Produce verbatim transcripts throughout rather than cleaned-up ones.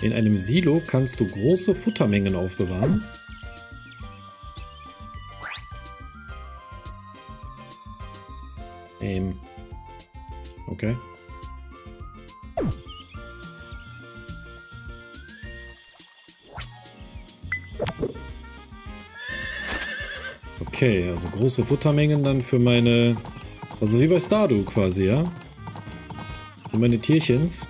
In einem Silo kannst du große Futtermengen aufbewahren. Ähm. Okay. Okay, also große Futtermengen dann für meine... Also wie bei Stardew quasi, ja? Für meine Tierchens.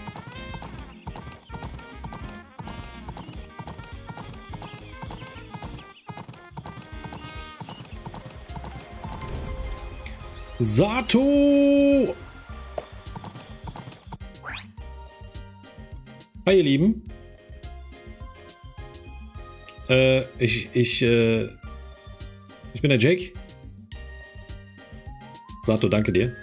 Sato! Hi ihr Lieben. Äh, ich, ich, äh... Ich bin der Jake. Sato, danke dir.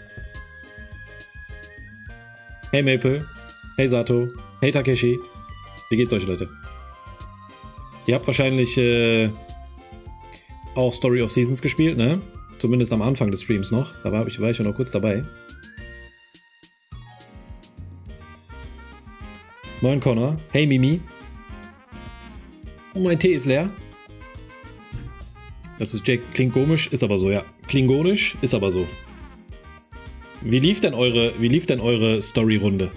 Hey Maple. Hey Sato. Hey Takeshi. Wie geht's euch, Leute? Ihr habt wahrscheinlich äh, auch Story of Seasons gespielt, ne? Zumindest am Anfang des Streams noch. Da war ich, war ich schon noch kurz dabei. Moin Connor. Hey Mimi. Oh, mein Tee ist leer. Das ist Jake. Klingt komisch, ist aber so, ja. Klingonisch, ist aber so. Wie lief denn eure, wie lief denn eure Story-Runde?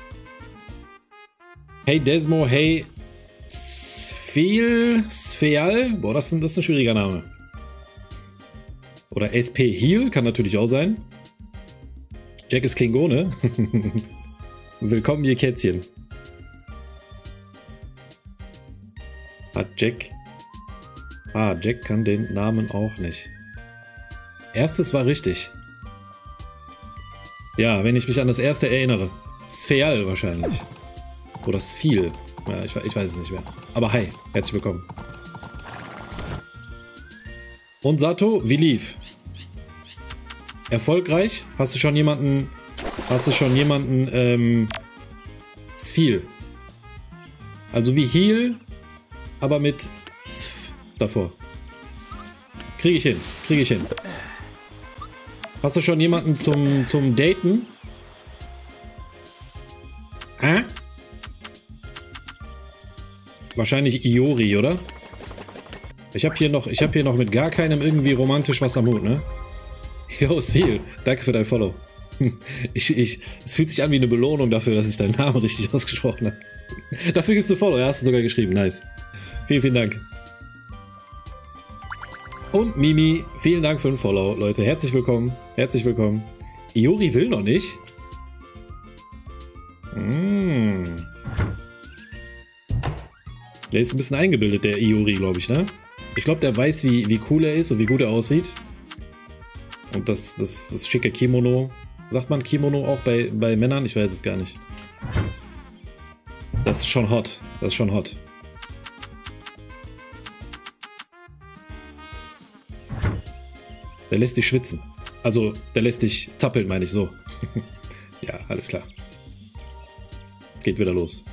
Hey Desmo, hey Sphel, Spheal. Boah, das ist, ein, das ist ein schwieriger Name. Oder S P Heal, kann natürlich auch sein. Jack ist Klingone. Willkommen, ihr Kätzchen. Hat Jack... Ah, Jack kann den Namen auch nicht. Erstes war richtig. Ja, wenn ich mich an das erste erinnere. Spheal wahrscheinlich. Oder Sphel. Ja, ich, ich weiß es nicht mehr. Aber hi, herzlich willkommen. Und Sato, wie lief? Erfolgreich? Hast du schon jemanden... Hast du schon jemanden, ähm... Sphel. Also wie Heal, aber mit Sf davor. Kriege ich hin, kriege ich hin. Hast du schon jemanden zum, zum Daten? Hä? Wahrscheinlich Iori, oder? Ich habe hier noch, ich habe hier noch mit gar keinem irgendwie romantisch was am Hut, ne? Yo, Sphel, danke für dein Follow. Ich, ich, es fühlt sich an wie eine Belohnung dafür, dass ich deinen Namen richtig ausgesprochen habe. Dafür gibst du Follow, ja, hast du sogar geschrieben, nice. Vielen, vielen Dank. Und Mimi, vielen Dank für den Follow, Leute. Herzlich willkommen, herzlich willkommen. Iori will noch nicht. Mm. Der ist ein bisschen eingebildet, der Iori, glaube ich, ne? Ich glaube, der weiß, wie, wie cool er ist und wie gut er aussieht. Und das, das, das schicke Kimono. Sagt man Kimono auch bei, bei Männern? Ich weiß es gar nicht. Das ist schon hot. Das ist schon hot. Der lässt dich schwitzen. Also, der lässt dich zappeln, meine ich so. Ja, alles klar. Es geht wieder los.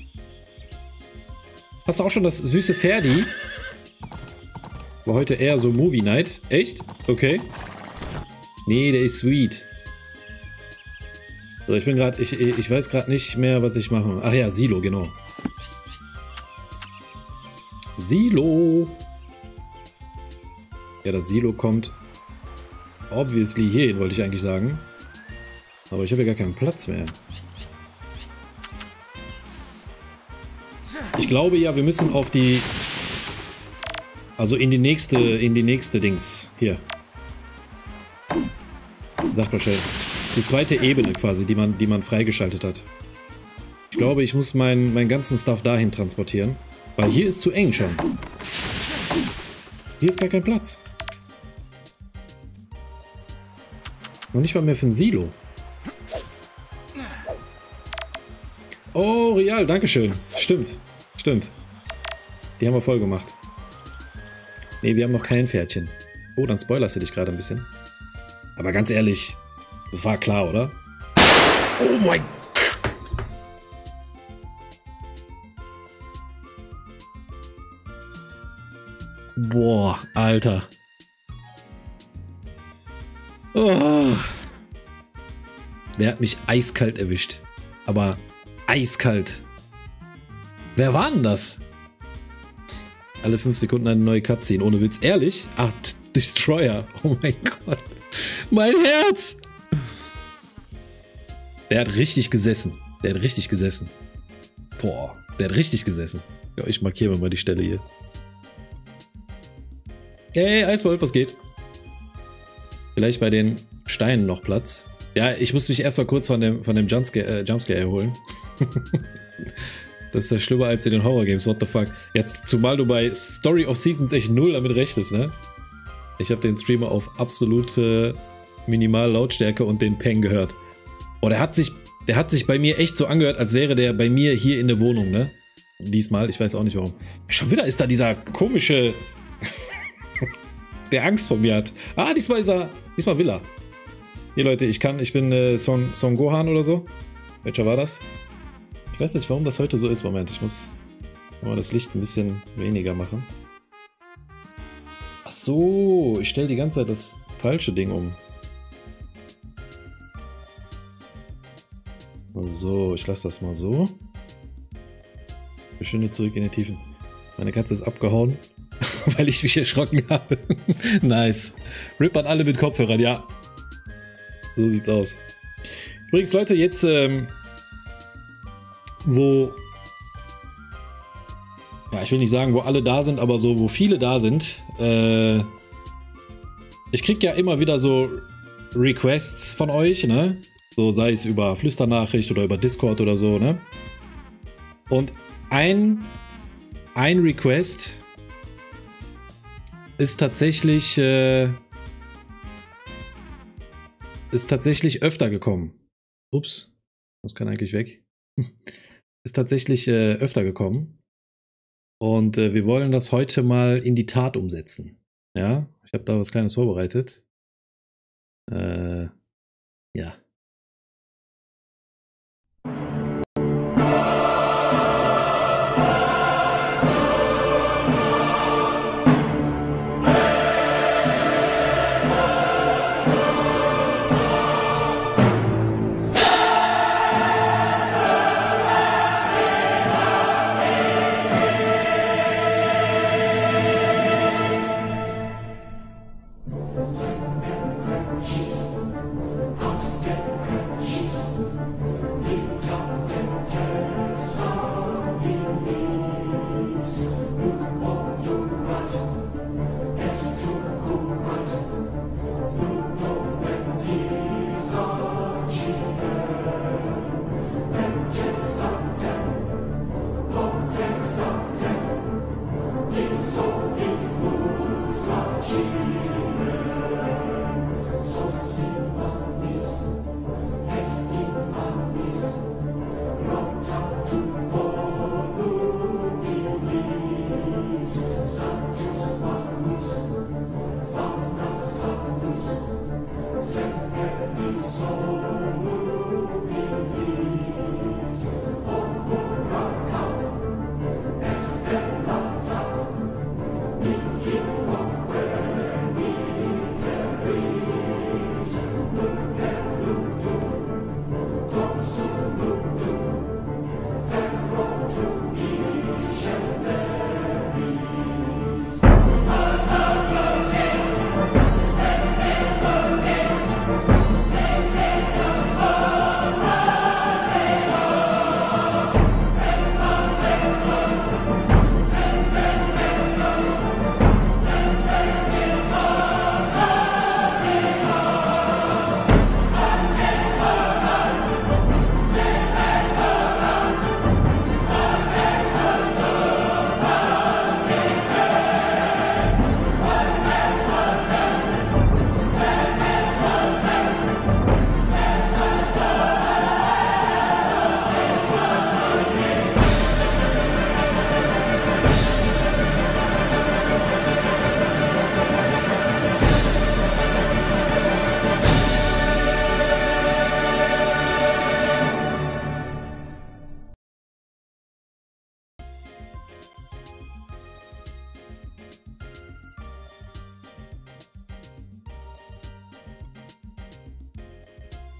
Hast du auch schon das süße Ferdi? War heute eher so Movie Night. Echt? Okay. Nee, der ist sweet. So, ich bin gerade, ich, ich weiß gerade nicht mehr, was ich mache. Ach ja, Silo, genau. Silo. Ja, das Silo kommt obviously hierhin, wollte ich eigentlich sagen. Aber ich habe ja gar keinen Platz mehr. Ich glaube ja, wir müssen auf die... Also in die nächste, in die nächste Dings. Hier. Sagt mal schnell. Die zweite Ebene quasi, die man, die man freigeschaltet hat. Ich glaube, ich muss meinen meinen ganzen Stuff dahin transportieren. Weil hier ist zu eng schon. Hier ist gar kein Platz. Noch nicht mal mehr für ein Silo. Oh, Real, dankeschön. Stimmt, stimmt. Die haben wir voll gemacht. Ne, wir haben noch kein Pferdchen. Oh, dann spoilerst du dich gerade ein bisschen. Aber ganz ehrlich, das war klar, oder? Oh mein Gott! Boah, Alter. Oh. Der hat mich eiskalt erwischt. Aber eiskalt. Wer war denn das? Alle fünf Sekunden eine neue Cutscene. Ohne Witz. Ehrlich? Ach, Destroyer. Oh mein Gott. Mein Herz. Der hat richtig gesessen. Der hat richtig gesessen. Boah. Der hat richtig gesessen. Ja, ich markiere mal die Stelle hier. Hey, Eiswolf, was geht? Vielleicht bei den Steinen noch Platz. Ja, ich muss mich erst mal kurz von dem, von dem Jumpscare, äh, Jumpscare erholen. Das ist ja schlimmer als in den Horror-Games, what the fuck. Jetzt, zumal du bei Story of Seasons echt null damit rechnest, ne? Ich habe den Streamer auf absolute Minimal-Lautstärke und den Peng gehört. Oh, der hat sich, der hat sich bei mir echt so angehört, als wäre der bei mir hier in der Wohnung, ne? Diesmal, ich weiß auch nicht warum. Schon wieder ist da dieser komische, der Angst vor mir hat. Ah, diesmal ist er, diesmal will er. Hier Leute, ich kann, ich bin äh, Son, Son Gohan oder so. Welcher war das? Ich weiß nicht, warum das heute so ist. Moment, ich muss mal das Licht ein bisschen weniger machen. Ach so, ich stelle die ganze Zeit das falsche Ding um. So, ich lasse das mal so. Verschwinde zurück in die Tiefen. Meine Katze ist abgehauen, weil ich mich erschrocken habe. Nice. Rip an alle mit Kopfhörern, ja. So sieht's aus. Übrigens, Leute, jetzt, ähm, wo, ja, ich will nicht sagen, wo alle da sind, aber so, wo viele da sind, äh, ich krieg ja immer wieder so Requests von euch, ne? So, sei es über Flüsternachricht oder über Discord oder so, ne? Und ein, ein Request ist tatsächlich, äh, ist tatsächlich öfter gekommen. Ups, das kann eigentlich weg. Ist tatsächlich äh, öfter gekommen. Und äh, wir wollen das heute mal in die Tat umsetzen. Ja, ich habe da was Kleines vorbereitet. Äh, ja.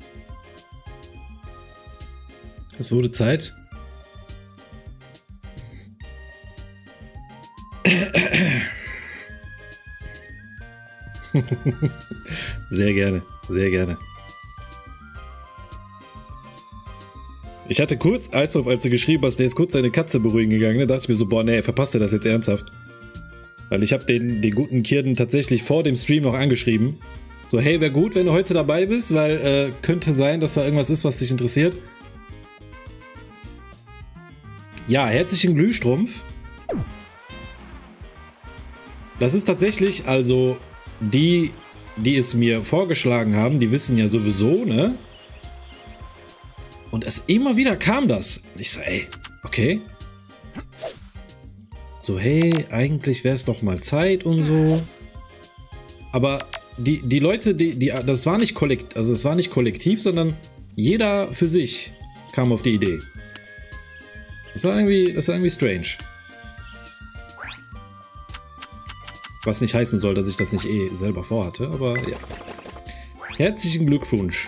Es wurde Zeit. Sehr gerne, sehr gerne. Ich hatte kurz, Eishoff, als du geschrieben hast, der ist kurz seine Katze beruhigen gegangen, da dachte ich mir so, boah, nee, verpasst er das jetzt ernsthaft? Weil ich habe den, den guten Kirden tatsächlich vor dem Stream noch angeschrieben. So, hey, wäre gut, wenn du heute dabei bist, weil äh, könnte sein, dass da irgendwas ist, was dich interessiert. Ja, herzlichen Glühstrumpf. Das ist tatsächlich, also, die, die es mir vorgeschlagen haben, die wissen ja sowieso, ne? Und es immer wieder kam das. Ich so, ey, okay. So, hey, eigentlich wäre es doch mal Zeit und so. Aber die, die Leute, die, die, das war nicht kollektiv, also es war nicht kollektiv, sondern jeder für sich kam auf die Idee. Das war irgendwie, das war irgendwie strange. Was nicht heißen soll, dass ich das nicht eh selber vorhatte, aber ja. Herzlichen Glückwunsch.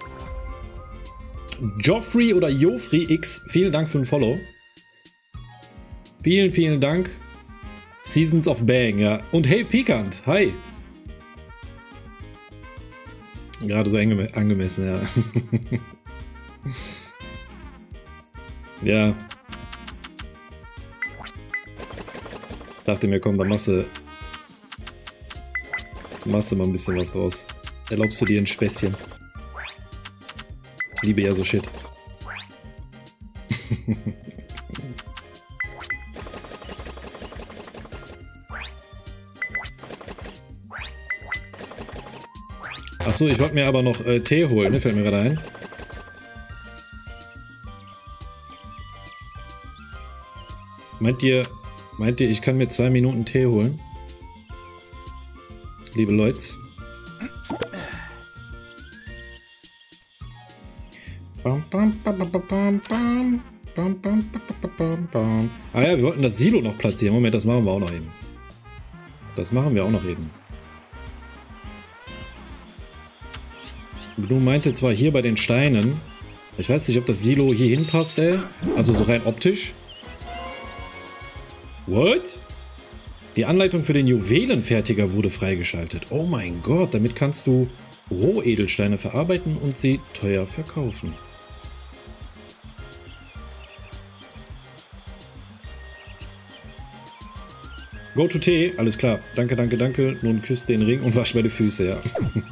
Joffrey oder Joffrey X, vielen Dank für den Follow. Vielen, vielen Dank. Seasons of Bang, ja. Und hey, Pikant, hi. Gerade so angemessen, ja. Ja. Dachte mir, komm, da machst du, machst du mal ein bisschen was draus. Erlaubst du dir ein Späßchen. Ich liebe ja so Shit. Achso, ich wollte mir aber noch äh, Tee holen, ne? Fällt mir gerade ein. Meint ihr, meint ihr, ich kann mir zwei Minuten Tee holen? Liebe Leute. Ah ja, wir wollten das Silo noch platzieren. Moment, das machen wir auch noch eben. Das machen wir auch noch eben. Gnu meinte zwar hier bei den Steinen, ich weiß nicht, ob das Silo hier hinpasst, ey. Also so rein optisch. What? Die Anleitung für den Juwelenfertiger wurde freigeschaltet. Oh mein Gott, damit kannst du Rohedelsteine verarbeiten und sie teuer verkaufen. Go to Tee, alles klar. Danke, danke, danke. Nun küsst den Ring und wasch meine Füße, ja.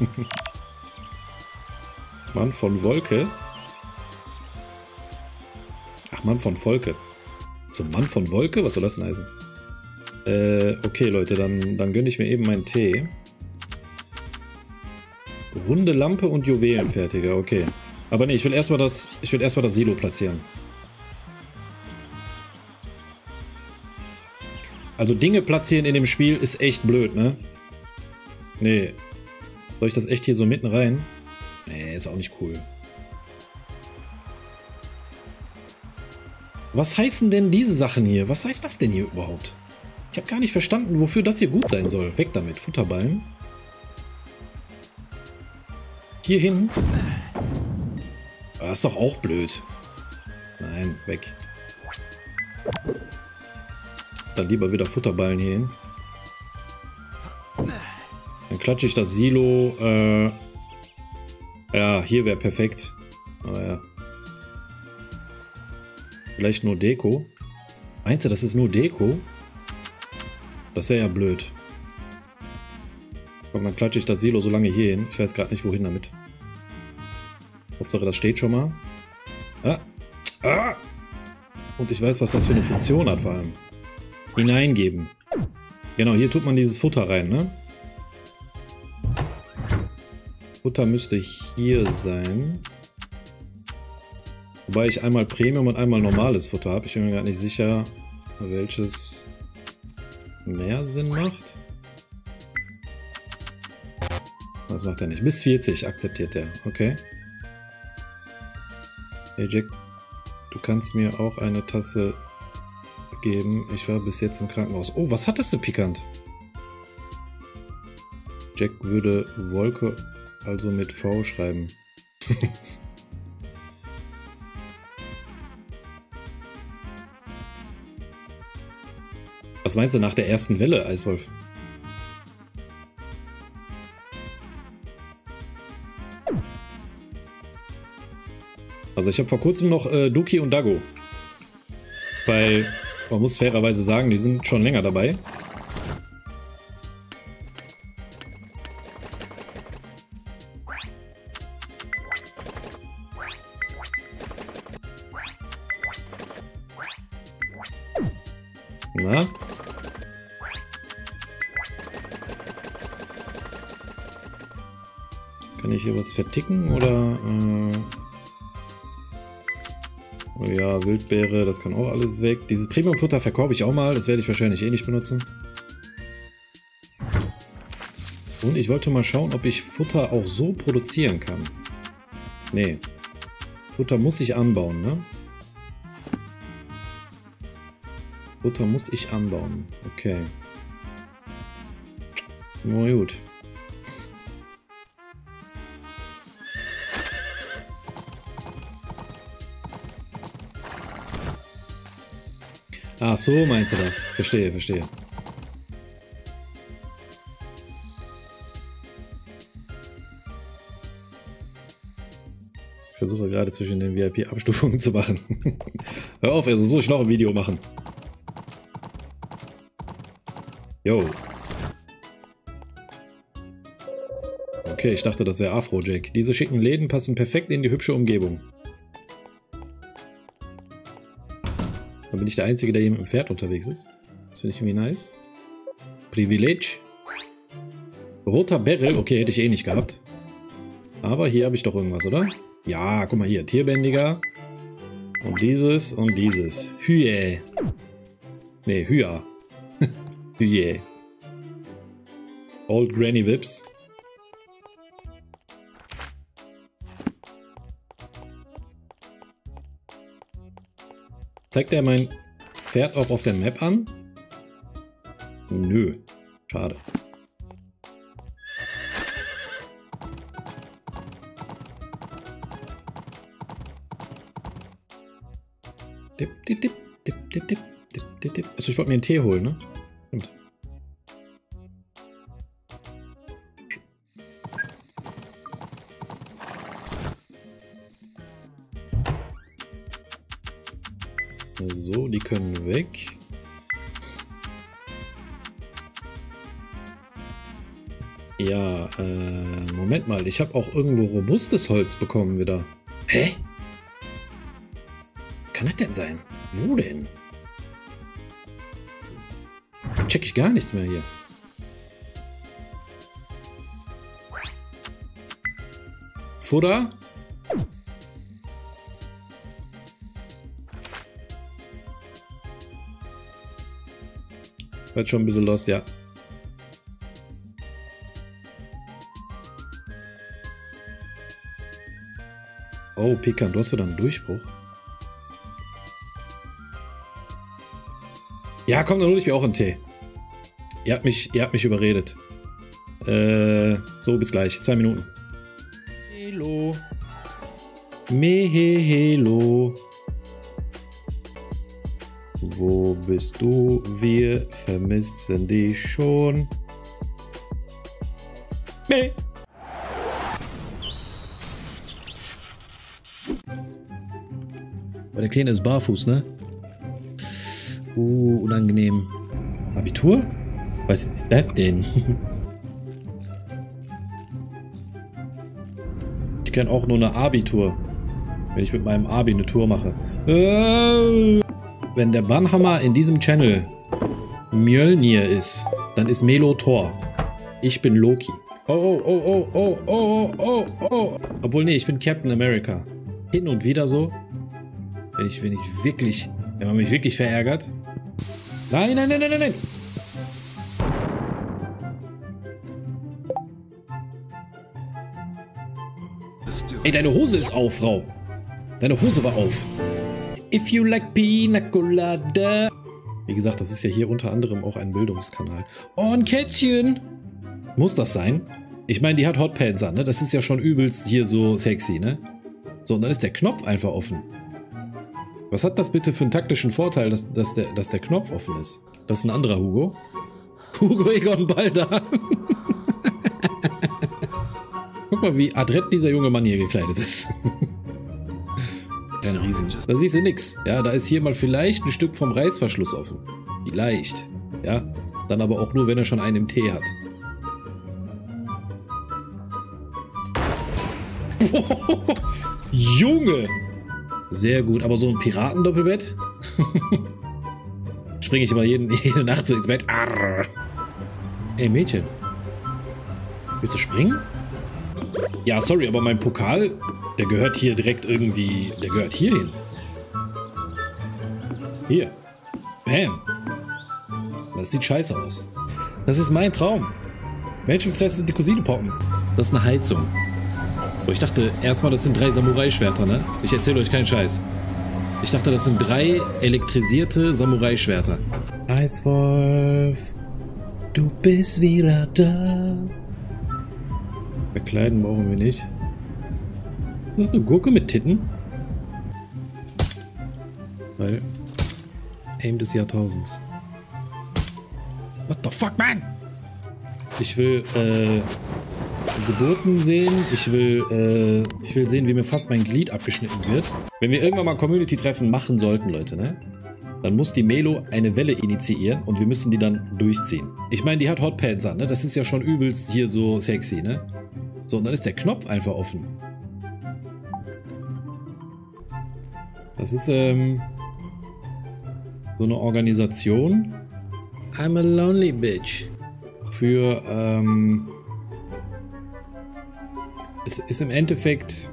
Mann von Wolke. Ach, Mann von Volke. So, Mann von Wolke? Was soll das denn heißen? Äh, okay, Leute, dann, dann gönne ich mir eben meinen Tee. Runde Lampe und Juwelenfertiger, okay. Aber nee, ich will erstmal das, ich will erstmal das Silo platzieren. Also Dinge platzieren in dem Spiel ist echt blöd, ne? Nee. Soll ich das echt hier so mitten rein? Nee, ist auch nicht cool. Was heißen denn diese Sachen hier? Was heißt das denn hier überhaupt? Ich habe gar nicht verstanden, wofür das hier gut sein soll. Weg damit, Futterballen. Hier hin. Das ist doch auch blöd. Nein, weg. Dann lieber wieder Futterballen hier hin. Dann klatsche ich das Silo. Äh, ja, hier wäre perfekt. Aber ja. Vielleicht nur Deko. Meinst du, das ist nur Deko? Das wäre ja blöd. Komm, dann klatsche ich das Silo so lange hier hin. Ich weiß gerade nicht, wohin damit. Hauptsache, das steht schon mal. Ah. Ah. Und ich weiß, was das für eine Funktion hat vor allem. Hineingeben. Genau, hier tut man dieses Futter rein, ne? Futter müsste hier sein. Wobei ich einmal Premium und einmal normales Futter habe. Ich bin mir gerade nicht sicher, welches mehr Sinn macht. Das macht er nicht. Bis vierzig akzeptiert er. Okay. Hey Jack, du kannst mir auch eine Tasse geben. Ich war bis jetzt im Krankenhaus. Oh, was hattest du, Pikant? Jack würde Wolke also mit V schreiben. Was meinst du nach der ersten Welle, Eiswolf? Also ich habe vor kurzem noch äh, Duki und Dago. Weil, man muss fairerweise sagen, die sind schon länger dabei. Na? Kann ich hier was verticken oder... Äh oh ja, Wildbeere, das kann auch alles weg. Dieses Premium-Futter verkaufe ich auch mal, das werde ich wahrscheinlich eh nicht benutzen. Und ich wollte mal schauen, ob ich Futter auch so produzieren kann. Nee. Futter muss ich anbauen, ne? Futter muss ich anbauen. Okay. Na gut. Ach so, meinst du das? Verstehe, verstehe. Ich versuche gerade zwischen den V I P-Abstufungen zu machen. Hör auf, also muss ich noch ein Video machen. Yo. Okay, ich dachte, das wäre Afrojack. Diese schicken Läden passen perfekt in die hübsche Umgebung. Dann bin ich der Einzige, der hier mit dem Pferd unterwegs ist. Das finde ich irgendwie nice. Privilege. Roter Beryl. Okay, hätte ich eh nicht gehabt. Aber hier habe ich doch irgendwas, oder? Ja, guck mal hier. Tierbändiger. Und dieses und dieses. Hüe. Ne, Hüa. Hüe. Old Granny Vips. Zeigt er mein Pferd auch auf der Map an? Nö. Schade. Dip, dip, dip, dip, dip, dip, dip, dip. Achso, ich wollte mir einen Tee holen, ne? Stimmt. So, die können weg. Ja, äh, Moment mal. Ich habe auch irgendwo robustes Holz bekommen wieder. Hä? Kann das denn sein? Wo denn? Check ich gar nichts mehr hier. Futter? War schon ein bisschen lost, ja. Oh, Pekan, du hast wieder einen Durchbruch. Ja, komm, dann hol ich mir auch einen Tee. Ihr habt mich, ihr habt mich überredet. Äh, so, bis gleich. Zwei Minuten. Hello. Mehelo. Wo bist du? Wir vermissen dich schon. Meh. Aber der Kleine ist barfuß, ne? Uh, unangenehm. Abitur? Was ist das denn? Ich kenne auch nur eine Abitur. Wenn ich mit meinem Abi eine Tour mache. Wenn der Bannhammer in diesem Channel Mjölnir ist, dann ist Melo Thor. Ich bin Loki. Oh, oh, oh, oh, oh, oh, oh, oh. Obwohl, nee, ich bin Captain America. Hin und wieder so. Wenn ich, wenn ich wirklich, wenn man mich wirklich verärgert. Nein, nein, nein, nein, nein, nein. Ey, deine Hose ist auf, Frau. Deine Hose war auf. If you like pina colada. Wie gesagt, das ist ja hier unter anderem auch ein Bildungskanal. Oh, ein Kätzchen. Muss das sein? Ich meine, die hat Hotpants an, ne? Das ist ja schon übelst hier so sexy, ne? So, und dann ist der Knopf einfach offen. Was hat das bitte für einen taktischen Vorteil, dass, dass, der, dass der Knopf offen ist? Das ist ein anderer Hugo. Hugo Egon Balder. Guck mal, wie adrett dieser junge Mann hier gekleidet ist. Kein Riesen. Da siehst du nix. Ja, da ist hier mal vielleicht ein Stück vom Reißverschluss offen. Vielleicht. Ja, dann aber auch nur, wenn er schon einen im Tee hat. Junge! Sehr gut, aber so ein Piratendoppelbett? Springe ich immer jeden, jede Nacht so ins Bett. Arr. Ey, Mädchen. Willst du springen? Ja, sorry, aber mein Pokal, der gehört hier direkt irgendwie... Der gehört hier hin. Hier. Bam. Das sieht scheiße aus. Das ist mein Traum. Menschenfressen und die Cousine poppen. Das ist eine Heizung. Oh, ich dachte erstmal, das sind drei Samurai-Schwerter, ne? Ich erzähle euch keinen Scheiß. Ich dachte, das sind drei elektrisierte Samurai-Schwerter. Eiswolf, du bist wieder da. Bekleiden brauchen wir nicht. Das ist eine Gurke mit Titten. Weil Aim des Jahrtausends. What the fuck, man? Ich will, äh... Geburten sehen. Ich will, äh, ich will sehen, wie mir fast mein Glied abgeschnitten wird. Wenn wir irgendwann mal Community-Treffen machen sollten, Leute, ne? Dann muss die Melo eine Welle initiieren und wir müssen die dann durchziehen. Ich meine, die hat Hotpants an, ne? Das ist ja schon übelst hier so sexy, ne? So, und dann ist der Knopf einfach offen. Das ist, ähm, so eine Organisation. I'm a lonely bitch. Für, ähm, Es ist im Endeffekt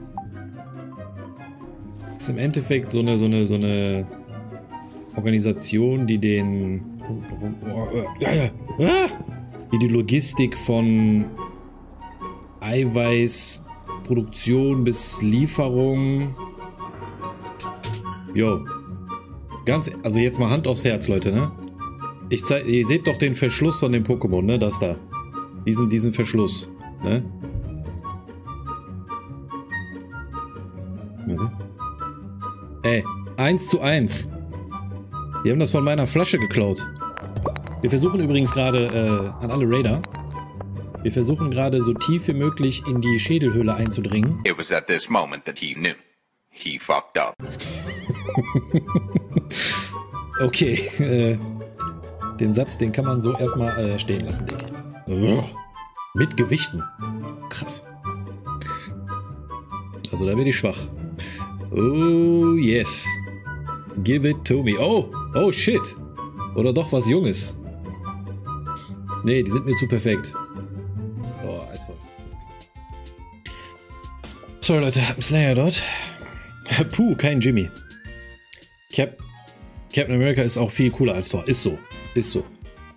ist im Endeffekt so eine so eine so eine Organisation, die den die die Logistik von Eiweißproduktion bis Lieferung. Jo. Ganz, also jetzt mal Hand aufs Herz, Leute, ne? Ich zeig, ihr seht doch den Verschluss von dem Pokémon, ne? Das da. Diesen diesen Verschluss, ne? Ey, eins zu eins. Die haben das von meiner Flasche geklaut. Wir versuchen übrigens gerade, äh, an alle Raider, wir versuchen gerade so tief wie möglich in die Schädelhöhle einzudringen. It was at this moment that he knew. He fucked up. Okay, äh, den Satz, den kann man so erstmal äh, stehen lassen, denke ich. Oh, mit Gewichten. Krass. Also da werde ich schwach. Oh, yes. Give it to me. Oh, oh shit. Oder doch was Junges. Nee, die sind mir zu perfekt. Oh, Eiswolf. Sorry, Leute, ein Slayer dort. Puh, kein Jimmy. Cap Captain America ist auch viel cooler als Thor. Ist so. Ist so.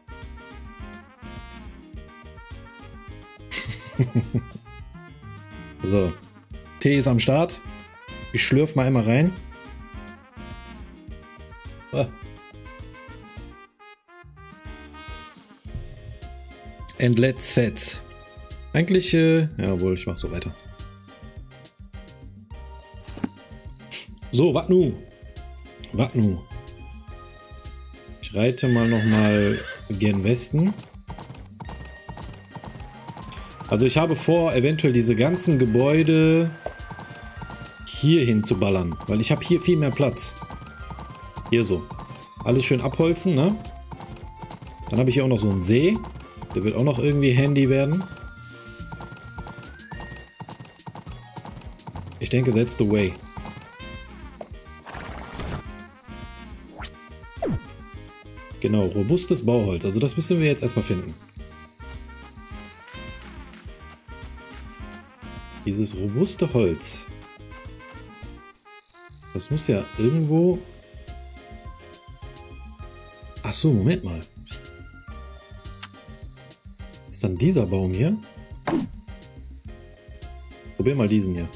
So. Tee ist am Start. Ich schlürf mal einmal rein. Ah. And let's fetz. Eigentlich, äh, jawohl, ich mach so weiter. So, wat nu? Wat nu? Ich reite mal nochmal gen Westen. Also ich habe vor, eventuell diese ganzen Gebäude hier hin zu ballern, weil ich habe hier viel mehr Platz. Hier so. Alles schön abholzen, ne? Dann habe ich hier auch noch so einen See. Der wird auch noch irgendwie handy werden. Ich denke, that's the way. Genau, robustes Bauholz. Also das müssen wir jetzt erstmal finden. Dieses robuste Holz. Das muss ja irgendwo... Ach so, Moment mal. Ist dann dieser Baum hier? Probier mal diesen hier.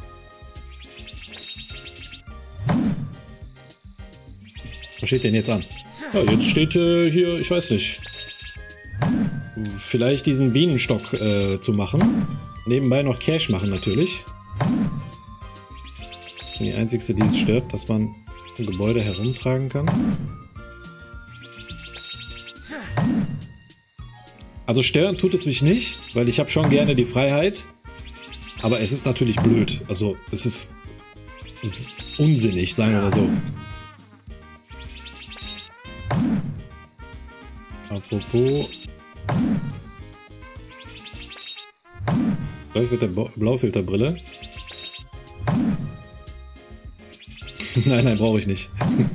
Was steht denn jetzt an? Ja, jetzt steht äh, hier, ich weiß nicht. Vielleicht diesen Bienenstock äh, zu machen. Nebenbei noch Cash machen natürlich. Die einzigste, die es stört, dass man im Gebäude herumtragen kann. Also stören tut es mich nicht, weil ich habe schon gerne die Freiheit. Aber es ist natürlich blöd. Also es ist, es ist unsinnig, sagen wir mal so. Apropos... Läuft mit der Blaufilterbrille. Nein, nein, brauche ich nicht.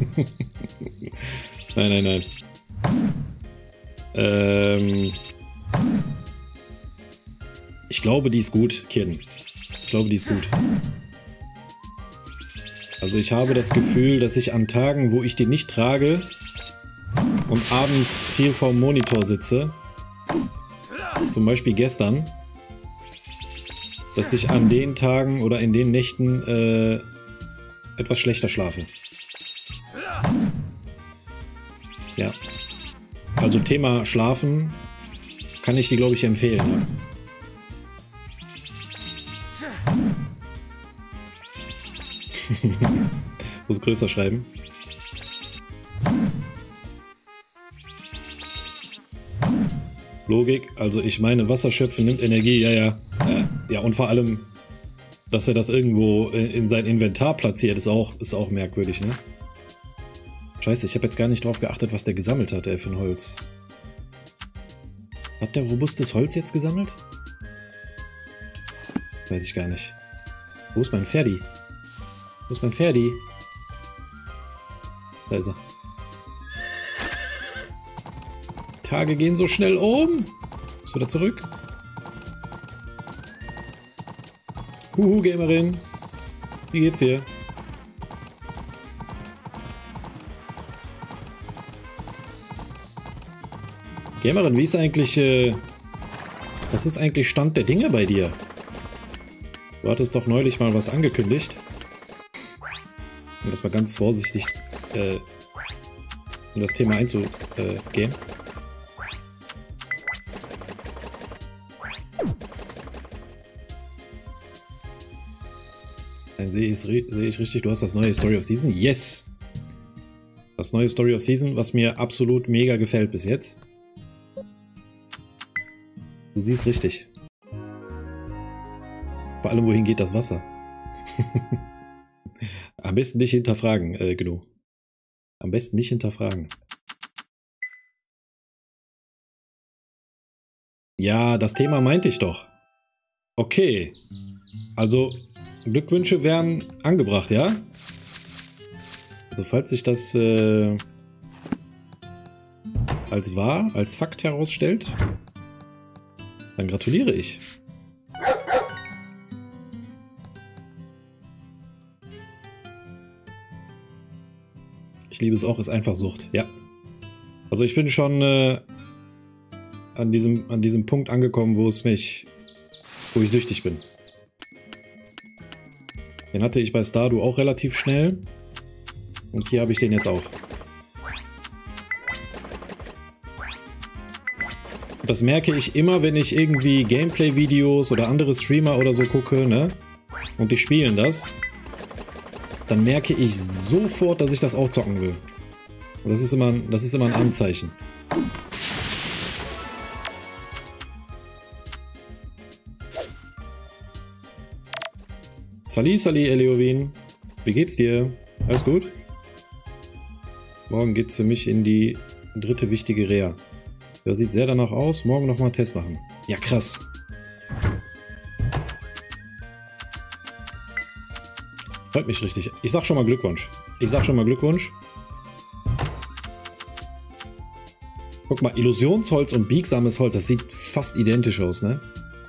Nein, nein, nein. Ähm... Ich glaube, die ist gut, Kirden. Ich glaube, die ist gut. Also ich habe das Gefühl, dass ich an Tagen, wo ich die nicht trage und abends viel vorm Monitor sitze, zum Beispiel gestern, dass ich an den Tagen oder in den Nächten äh, etwas schlechter schlafe. Ja. Also Thema Schlafen kann ich dir, glaube ich, empfehlen. Ja. Muss größer schreiben. Logik, also ich meine, Wasser schöpfen nimmt Energie, ja, ja. Ja, ja, und vor allem, dass er das irgendwo in sein Inventar platziert, ist auch, ist auch merkwürdig, ne? Scheiße, ich habe jetzt gar nicht drauf geachtet, was der gesammelt hat, ey, für ein Holz. Hat der robustes Holz jetzt gesammelt? Weiß ich gar nicht. Wo ist mein Ferdi? Wo ist mein Ferdi? Da ist er. Die Tage gehen so schnell um. Ist wieder zurück. Huhu, Gamerin. Wie geht's dir? Gamerin, wie ist eigentlich, äh, was ist eigentlich Stand der Dinge bei dir? Du hattest doch neulich mal was angekündigt. Um das mal ganz vorsichtig äh, in das Thema einzugehen. Dann sehe ich, sehe ich richtig, du hast das neue Story of Season. Yes! Das neue Story of Season, was mir absolut mega gefällt bis jetzt. Du siehst richtig. Vor allem, wohin geht das Wasser? Am besten nicht hinterfragen, äh, Gnu. Am besten nicht hinterfragen. Ja, das Thema meinte ich doch. Okay. Also, Glückwünsche wären angebracht, ja? Also, falls sich das äh, als wahr, als Fakt herausstellt, dann gratuliere ich. Ich liebe es auch, ist einfach Sucht, ja. Also ich bin schon äh, an diesem, an diesem Punkt angekommen, wo es mich, wo ich süchtig bin. Den hatte ich bei Stardew auch relativ schnell. Und hier habe ich den jetzt auch. Das merke ich immer, wenn ich irgendwie Gameplay-Videos oder andere Streamer oder so gucke, ne? Und die spielen das. Dann merke ich sofort, dass ich das auch zocken will. Und das ist immer, das ist immer ein Anzeichen. Sali, Sali, Eliovin. Wie geht's dir? Alles gut? Morgen geht's für mich in die dritte wichtige Reha. Das sieht sehr danach aus. Morgen nochmal einen Test machen. Ja, krass. Freut mich richtig. Ich sag schon mal Glückwunsch. Ich sag schon mal Glückwunsch. Guck mal, Illusionsholz und biegsames Holz, das sieht fast identisch aus, ne?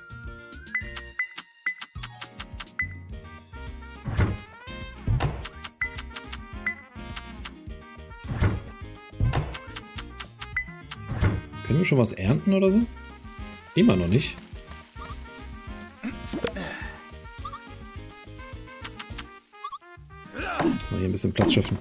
Können wir schon was ernten oder so? Immer noch nicht. Mal hier ein bisschen Platz schaffen.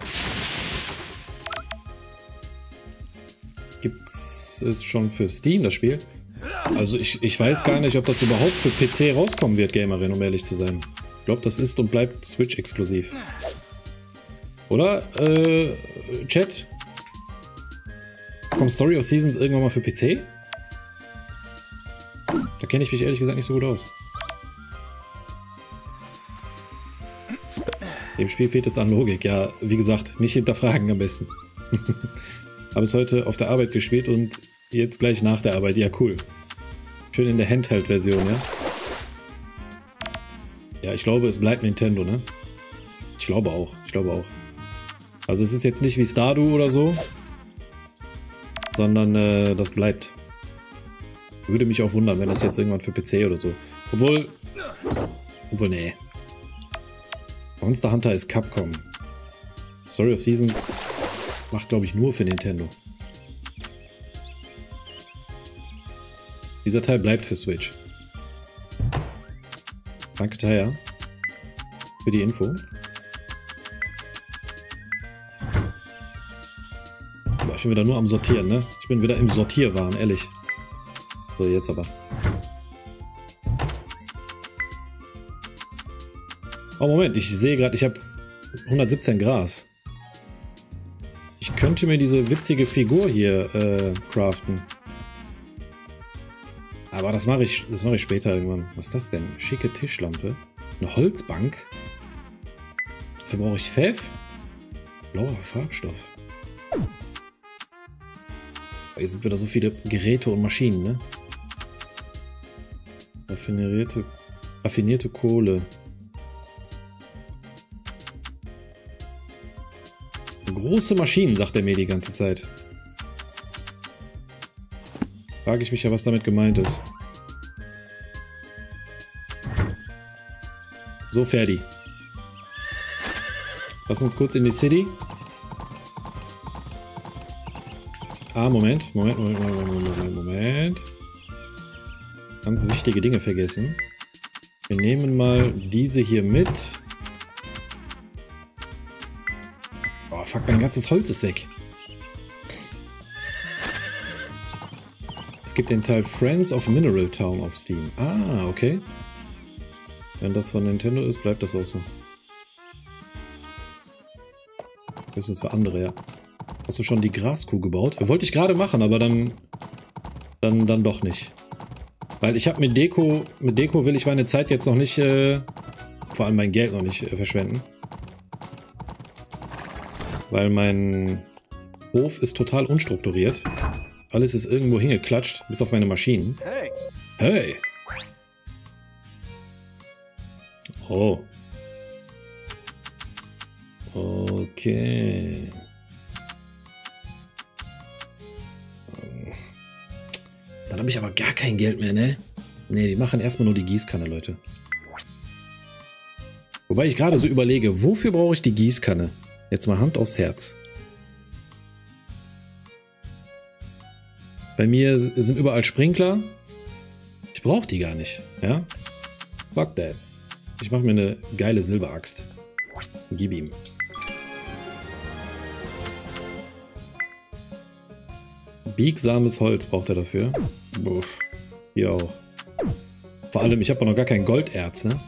Gibt's es schon für Steam, das Spiel? Also ich, ich weiß gar nicht, ob das überhaupt für P C rauskommen wird, Gamerin, um ehrlich zu sein. Ich glaube, das ist und bleibt Switch-exklusiv. Oder, äh, Chat? Kommt Story of Seasons irgendwann mal für P C? Da kenne ich mich ehrlich gesagt nicht so gut aus. Dem Spiel fehlt es an Logik. Ja, wie gesagt, nicht hinterfragen am besten. Habe es heute auf der Arbeit gespielt und jetzt gleich nach der Arbeit. Ja, cool. Schön in der Handheld-Version, ja? Ja, ich glaube, es bleibt Nintendo, ne? Ich glaube auch. Ich glaube auch. Also es ist jetzt nicht wie Stardew oder so, sondern äh, das bleibt. Würde mich auch wundern, wenn das jetzt irgendwann für P C oder so. Obwohl, obwohl, nee. Monster Hunter ist Capcom. Story of Seasons macht, glaube ich, nur für Nintendo. Dieser Teil bleibt für Switch. Danke, Taya, für die Info. Aber ich bin wieder nur am Sortieren, ne? Ich bin wieder im Sortierwahn, ehrlich. So, jetzt aber. Oh, Moment, ich sehe gerade, ich habe hundertsiebzehn Gras. Ich könnte mir diese witzige Figur hier äh, craften. Aber das mache ich, das mache ich später irgendwann. Was ist das denn? Schicke Tischlampe? Eine Holzbank? Dafür brauche ich Pfeff? Blauer Farbstoff. Hier sind wieder so viele Geräte und Maschinen, ne? Raffinierte, raffinierte Kohle. Große Maschinen, sagt er mir die ganze Zeit. Frage ich mich ja, was damit gemeint ist. So, Ferdi. Lass uns kurz in die City. Ah, Moment. Moment, Moment, Moment, Moment, Moment. Ganz wichtige Dinge vergessen. Wir nehmen mal diese hier mit. Oh, fuck, mein ganzes Holz ist weg. Es gibt den Teil Friends of Mineral Town auf Steam. Ah, okay. Wenn das von Nintendo ist, bleibt das auch so. Das ist für andere, ja. Hast du schon die Graskuh gebaut? Wollte ich gerade machen, aber dann, dann, dann doch nicht. Weil ich habe mit Deko, mit Deko will ich meine Zeit jetzt noch nicht, äh, vor allem mein Geld noch nicht äh, verschwenden. Weil mein Hof ist total unstrukturiert. Alles ist irgendwo hingeklatscht, bis auf meine Maschinen. Hey! Hey! Oh. Okay. Dann habe ich aber gar kein Geld mehr, ne? Ne, die machen erstmal nur die Gießkanne, Leute. Wobei ich gerade so überlege, wofür brauche ich die Gießkanne? Jetzt mal Hand aufs Herz. Bei mir sind überall Sprinkler. Ich brauche die gar nicht, ja? Fuck that. Ich mache mir eine geile Silberaxt. Gib ihm. Biegsames Holz braucht er dafür. Buff. Hier auch. Vor allem, ich habe noch gar kein Golderz, ne?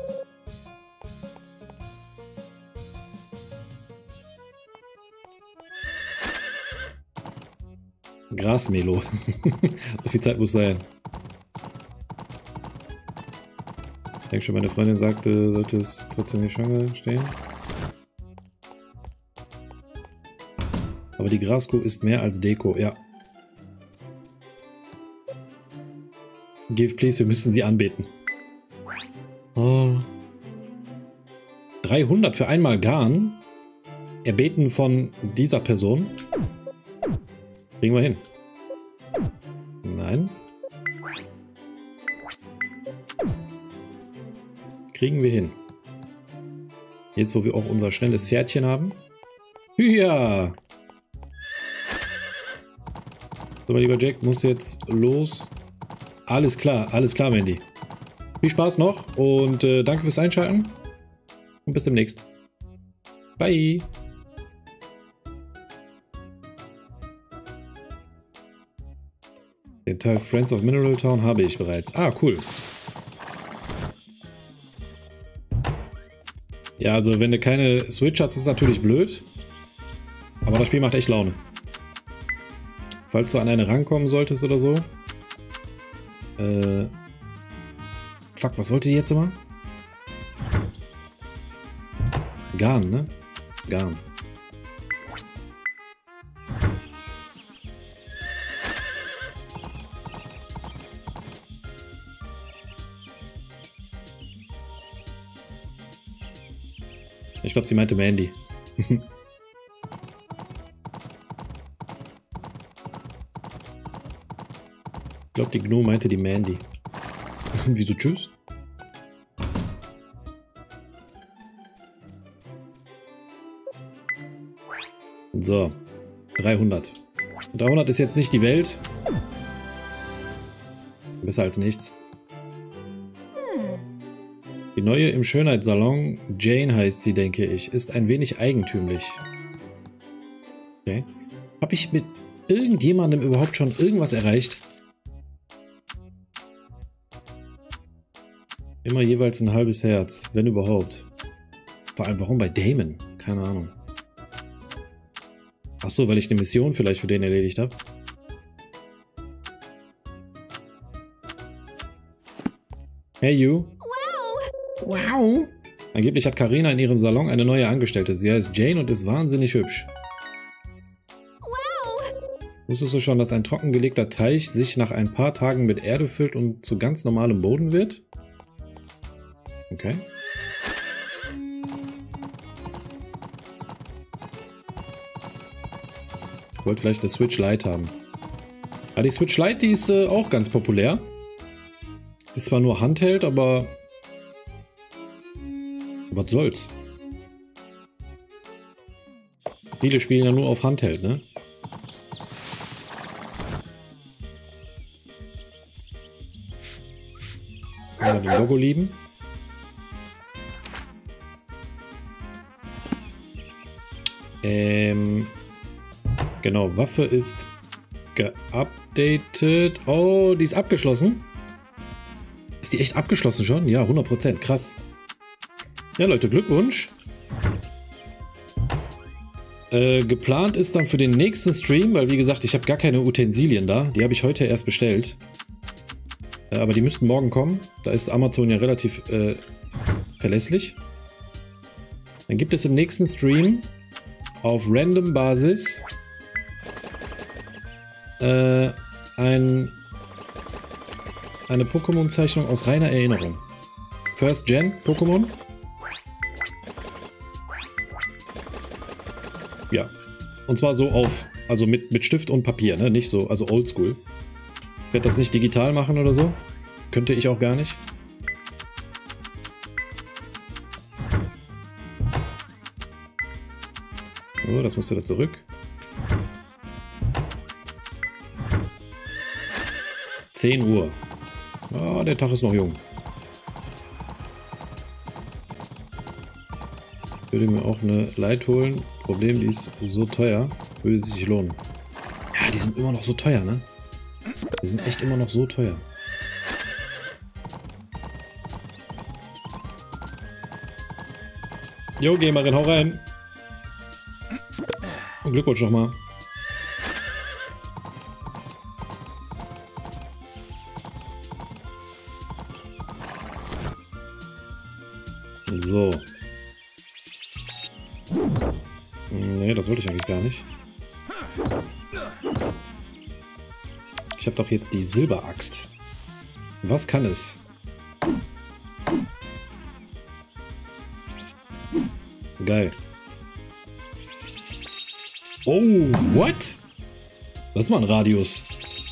Grasmelo. So viel Zeit muss sein. Ich denke schon, meine Freundin sagte, sollte es trotzdem nicht schwanger stehen. Aber die Graskuh ist mehr als Deko, ja. Give please, wir müssen sie anbeten. Oh. dreihundert für einmal Garn. Erbeten von dieser Person. Kriegen wir hin. Nein. Kriegen wir hin. Jetzt, wo wir auch unser schnelles Pferdchen haben. Ja. So, mein lieber Jack, muss jetzt los. Alles klar, alles klar, Mandy. Viel Spaß noch und äh, danke fürs Einschalten. Und bis demnächst. Bye. Den Teil Friends of Mineral Town habe ich bereits. Ah, cool. Ja, also wenn du keine Switch hast, ist es natürlich blöd. Aber das Spiel macht echt Laune. Falls du an eine rankommen solltest oder so. Äh. Fuck, was wollt ihr jetzt immer? Garn, ne? Garn. Ich glaube, sie meinte Mandy. Ich glaube, die Gnu meinte die Mandy. Wieso tschüss? So. dreihundert. dreihundert ist jetzt nicht die Welt. Besser als nichts. Die neue im Schönheitssalon, Jane heißt sie, denke ich, ist ein wenig eigentümlich. Okay. Habe ich mit irgendjemandem überhaupt schon irgendwas erreicht? Immer jeweils ein halbes Herz, wenn überhaupt. Vor allem, warum bei Damon? Keine Ahnung. Ach so, weil ich eine Mission vielleicht für den erledigt habe. Hey you. Wow. Angeblich hat Karina in ihrem Salon eine neue Angestellte. Sie heißt Jane und ist wahnsinnig hübsch. Wow. Wusstest du schon, dass ein trockengelegter Teich sich nach ein paar Tagen mit Erde füllt und zu ganz normalem Boden wird? Okay. Ich wollte vielleicht eine Switch Lite haben. Ja, die Switch Lite, die ist äh, auch ganz populär. Ist zwar nur Handheld, aber was soll's? Viele spielen ja nur auf Handheld, ne? Ja, den Logo lieben. Ähm, genau, Waffe ist geupdatet. Oh, die ist abgeschlossen. Ist die echt abgeschlossen schon? Ja, hundert Prozent. Krass. Ja, Leute, Glückwunsch. Äh, geplant ist dann für den nächsten Stream, weil wie gesagt, ich habe gar keine Utensilien da. Die habe ich heute erst bestellt. Äh, aber die müssten morgen kommen. Da ist Amazon ja relativ äh, verlässlich. Dann gibt es im nächsten Stream auf random Basis äh, ein, eine Pokémon-Zeichnung aus reiner Erinnerung. First Gen Pokémon. Ja. Und zwar so auf, also mit, mit Stift und Papier, ne? Nicht so, also oldschool. Ich werde das nicht digital machen oder so. Könnte ich auch gar nicht. So, das musst du da zurück. zehn Uhr. Ah, der Tag ist noch jung. Ich würde mir auch eine Lite holen. Problem, die ist so teuer. Würde sich nicht lohnen. Ja, die sind immer noch so teuer, ne? Die sind echt immer noch so teuer. Jo, Gamerin, hau rein. Und Glückwunsch nochmal. So. Nee, das wollte ich eigentlich gar nicht. Ich habe doch jetzt die Silberaxt. Was kann es? Geil. Oh, what? Das ist mal ein Radius.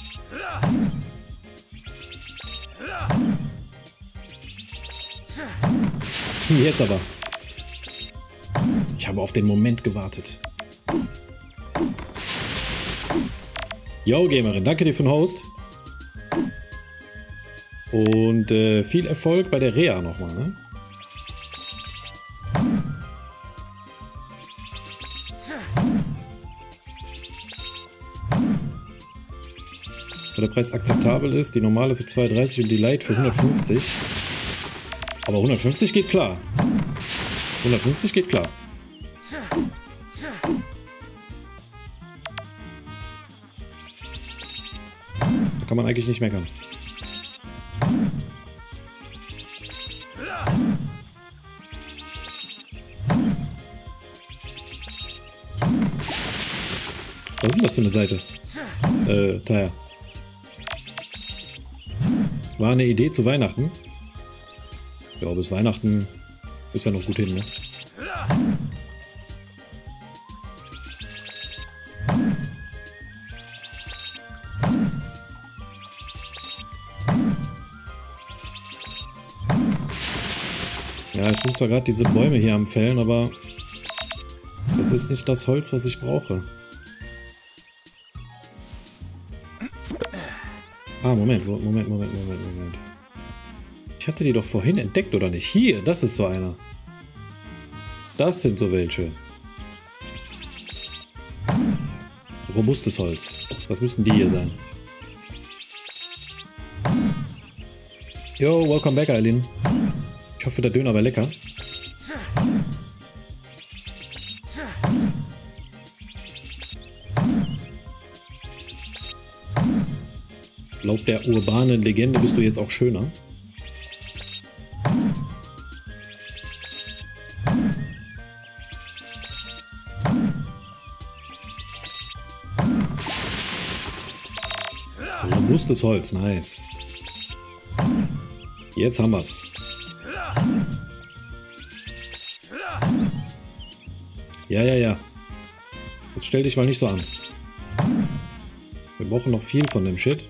Jetzt aber. Ich habe auf den Moment gewartet. Yo, Gamerin, danke dir für den Host. Und äh, viel Erfolg bei der Reha nochmal, ne? Weil der Preis akzeptabel ist, die normale für zweihundertdreißig und die Lite für hundertfünfzig. Aber hundertfünfzig geht klar. hundertfünfzig geht klar. Da kann man eigentlich nicht meckern. Was ist denn das für eine Seite? Äh, Taya. War eine Idee zu Weihnachten? Ja, bis Weihnachten ist ja noch gut hin, ne? Ja, ich bin zwar gerade diese Bäume hier am Fällen, aber das ist nicht das Holz, was ich brauche. Ah, Moment, Moment, Moment, Moment, Moment. Ich hatte die doch vorhin entdeckt, oder nicht? Hier, das ist so einer. Das sind so welche. Robustes Holz. Das müssten die hier sein. Yo, welcome back, Eileen. Ich hoffe, der Döner war lecker. Laut der urbanen Legende bist du jetzt auch schöner. Robustes Holz, nice. Jetzt haben wir's. Ja, ja, ja. Jetzt stell dich mal nicht so an. Wir brauchen noch viel von dem Shit.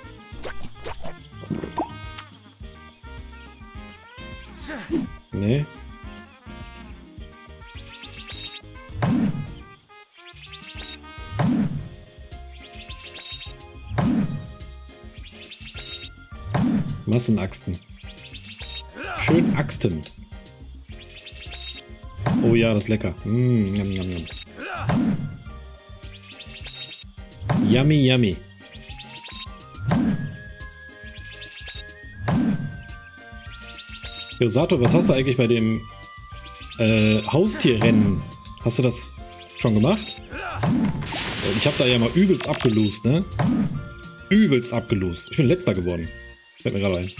Nee. Massenaxten. Schön Axten. Oh ja, das ist lecker. Mm, yum, yum, yum. Yummy, yummy. Jo, Sato, was hast du eigentlich bei dem äh, Haustierrennen? Hast du das schon gemacht? Ich habe da ja mal übelst abgelost, ne? Übelst abgelost. Ich bin letzter geworden. Fällt mir gerade ein.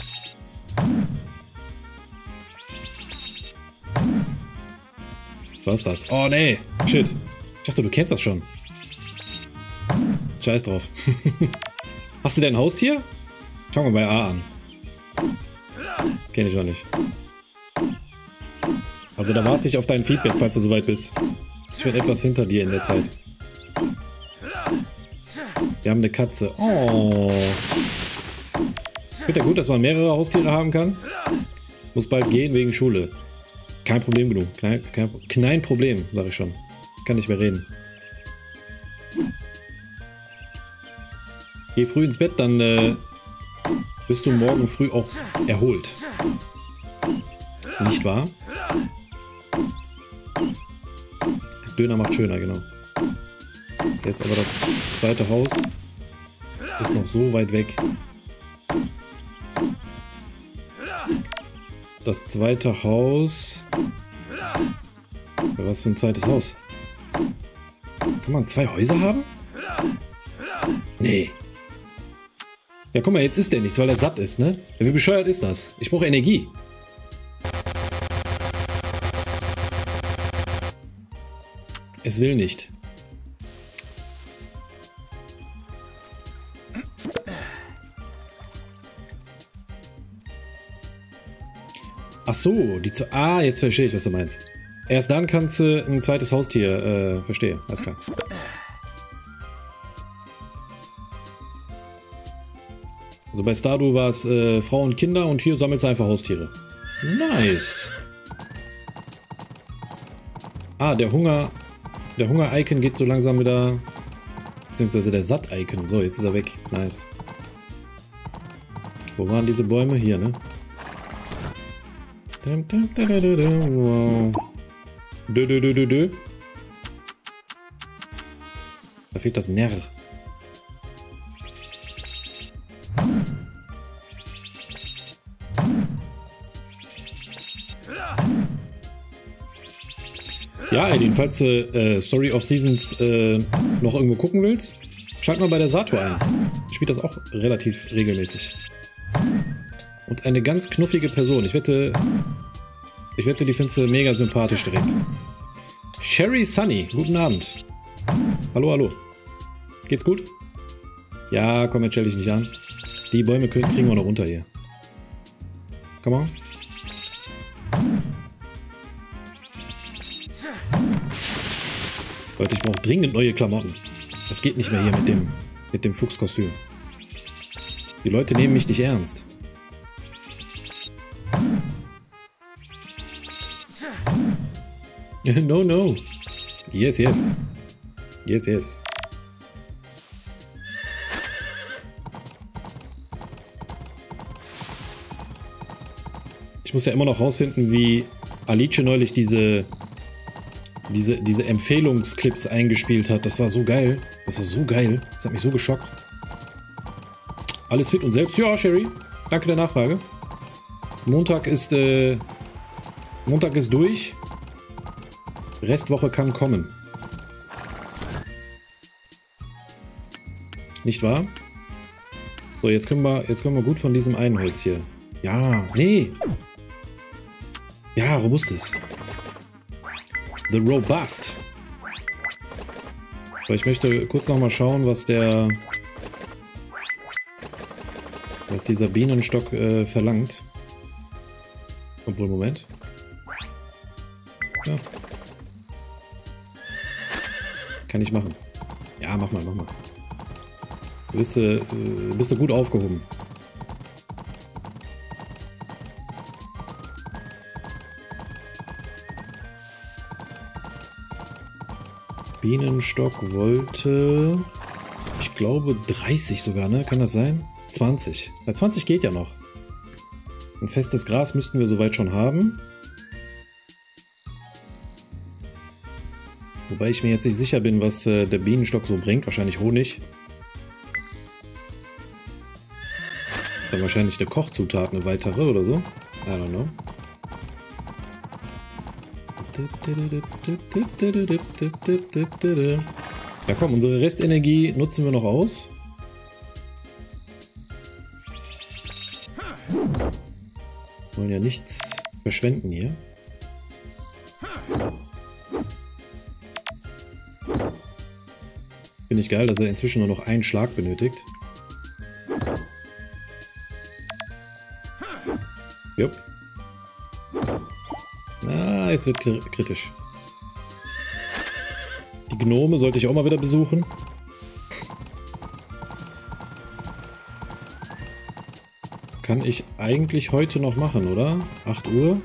Was ist das? Oh, nee. Shit. Ich dachte, du kennst das schon. Scheiß drauf. Hast du denn ein Haustier? Fangen wir bei A an. Kenn ich noch nicht. Also da warte ich auf dein Feedback, falls du soweit bist. Ich bin etwas hinter dir in der Zeit. Wir haben eine Katze. Oh. Wird ja gut, dass man mehrere Haustiere haben kann. Muss bald gehen wegen Schule. Kein Problem genug. Kein, kein, kein Problem, sag ich schon. Kann nicht mehr reden. Geh früh ins Bett, dann äh, bist du morgen früh auch erholt. Nicht wahr? Döner macht schöner, genau. Jetzt aber das zweite Haus ist noch so weit weg. Das zweite Haus... Was für ein zweites Haus? Kann man zwei Häuser haben? Nee. Ja, guck mal, jetzt ist der nichts, weil er satt ist, ne? Ja, wie bescheuert ist das? Ich brauche Energie. Es will nicht. Ach so, die zu. Ah, jetzt verstehe ich, was du meinst. Erst dann kannst du ein zweites Haustier, äh, verstehe, alles klar. Also bei Stardew war es äh, Frau und Kinder und hier sammelst du einfach Haustiere. Nice. Ah, der Hunger, der Hunger-Icon geht so langsam wieder, beziehungsweise der Satt-Icon. So, jetzt ist er weg. Nice. Wo waren diese Bäume? Hier, ne? Wow. Dö, dö, dö, dö, dö. Da fehlt das Nerr. Ja, Edin, falls du äh, Story of Seasons äh, noch irgendwo gucken willst, schalt mal bei der Sato ein. Ich spiele das auch relativ regelmäßig. Und eine ganz knuffige Person. Ich wette, ich wette, die findest du mega sympathisch direkt. Sherry Sunny, guten Abend. Hallo, hallo. Geht's gut? Ja, komm, jetzt stell dich nicht an. Die Bäume kriegen wir noch runter hier. Come on. Leute, ich brauche dringend neue Klamotten. Das geht nicht mehr hier mit dem, mit dem Fuchskostüm. Die Leute nehmen mich nicht ernst. No, no. Yes, yes. Yes, yes. Ich muss ja immer noch rausfinden, wie Alice neulich diese, diese, diese Empfehlungsclips eingespielt hat. Das war so geil. Das war so geil. Das hat mich so geschockt. Alles fit und selbst? Ja, Sherry. Danke der Nachfrage. Montag ist, äh, Montag ist durch. Restwoche kann kommen. Nicht wahr? So, jetzt können wir, jetzt können wir gut von diesem einen Holz hier. Ja, nee. Ja, robustes. The Robust. So, ich möchte kurz noch mal schauen, was der, was dieser Bienenstock äh, verlangt. Obwohl, Moment. Ja. Kann ich machen. Ja, mach mal, mach mal. Du bist, äh, bist du gut aufgehoben. Bienenstock wollte, ich glaube dreißig sogar, ne? Kann das sein? zwanzig. Na, zwanzig geht ja noch. Ein festes Gras müssten wir soweit schon haben. Wobei ich mir jetzt nicht sicher bin, was äh, der Bienenstock so bringt. Wahrscheinlich Honig. Ist dann wahrscheinlich eine Kochzutat, eine weitere oder so. I don't know. Ja komm, unsere Restenergie nutzen wir noch aus. Wir wollen ja nichts verschwenden hier. Finde ich geil, dass er inzwischen nur noch einen Schlag benötigt. Jupp. Ah, jetzt wird kritisch. Die Gnome sollte ich auch mal wieder besuchen. Kann ich eigentlich heute noch machen, oder? acht Uhr.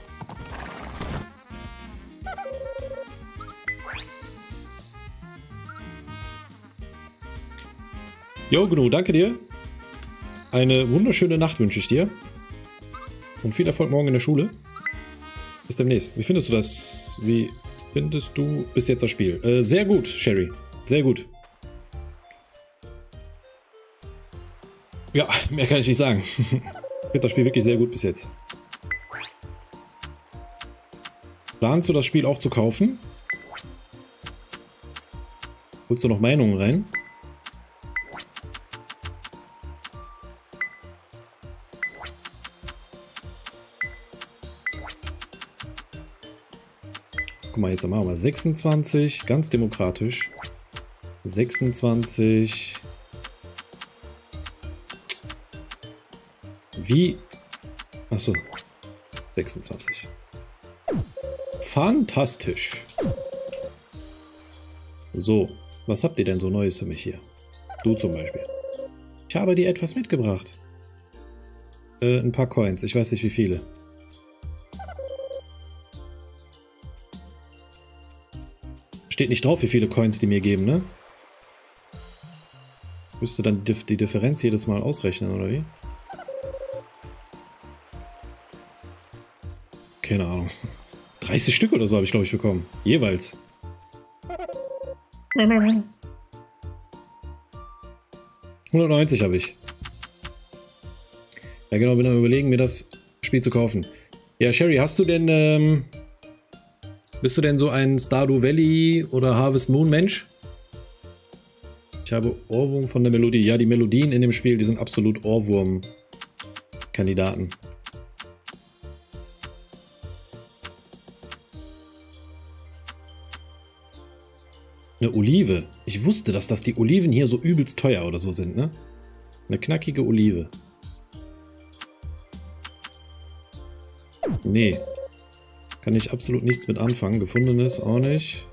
Jo, Gnu, danke dir. Eine wunderschöne Nacht wünsche ich dir. Und viel Erfolg morgen in der Schule. Bis demnächst. Wie findest du das? Wie findest du bis jetzt das Spiel? Äh, sehr gut, Sherry. Sehr gut. Ja, mehr kann ich nicht sagen. Ich finde das Spiel wirklich sehr gut bis jetzt. Planst du das Spiel auch zu kaufen? Holst du noch Meinungen rein? Guck mal, jetzt machen wir sechsundzwanzig, ganz demokratisch. sechsundzwanzig. Wie? Achso. sechsundzwanzig. Fantastisch. So, was habt ihr denn so Neues für mich hier? Du zum Beispiel. Ich habe dir etwas mitgebracht. Äh, ein paar Coins, ich weiß nicht wie viele. Steht nicht drauf, wie viele Coins die mir geben, ne? Müsste dann die, die Differenz jedes Mal ausrechnen, oder wie? Keine Ahnung. dreißig Stück oder so habe ich, glaube ich, bekommen. Jeweils. hundertneunzig habe ich. Ja genau, bin am Überlegen, mir das Spiel zu kaufen. Ja, Sherry, hast du denn, ähm, Bist du denn so ein Stardew Valley oder Harvest Moon Mensch? Ich habe Ohrwurm von der Melodie. Ja, die Melodien in dem Spiel, die sind absolut Ohrwurm-Kandidaten. Eine Olive. Ich wusste, dass das die Oliven hier so übelst teuer oder so sind, ne? Eine knackige Olive. Nee. Kann ich absolut nichts mit anfangen. Gefundenes auch nicht.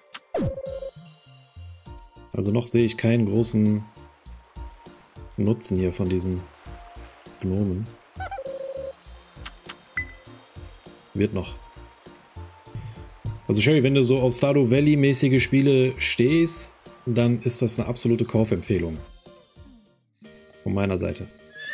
Also noch sehe ich keinen großen Nutzen hier von diesen Gnomen. Wird noch. Also Sherry, wenn du so auf Stardew Valley mäßige Spiele stehst, dann ist das eine absolute Kaufempfehlung. Von meiner Seite.